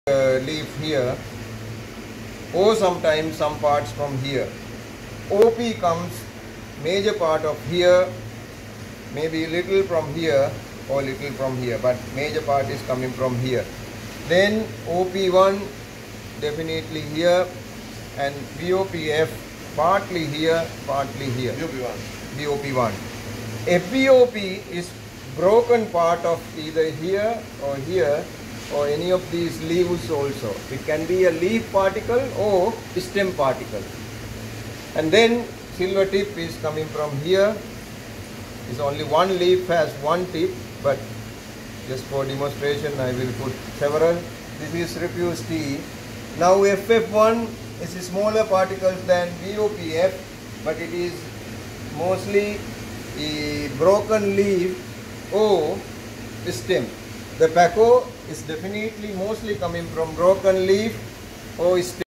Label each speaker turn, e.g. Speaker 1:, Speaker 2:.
Speaker 1: leaf here, or sometimes some parts from here. OP comes major part of here, maybe little from here or little from here, but major part is coming from here. Then OP1 definitely here, and BOPF partly here, partly here. BOP1. FBOP is broken part of either here or any of these leaves also. It can be a leaf particle or stem particle. And then silver tip is coming from here. It's only one leaf has one tip, but just for demonstration I will put several. This is refuse tea. Now FF1 is smaller particles than BOPF, but it is mostly a broken leaf or stem. The Paco is definitely mostly coming from broken leaf or stem.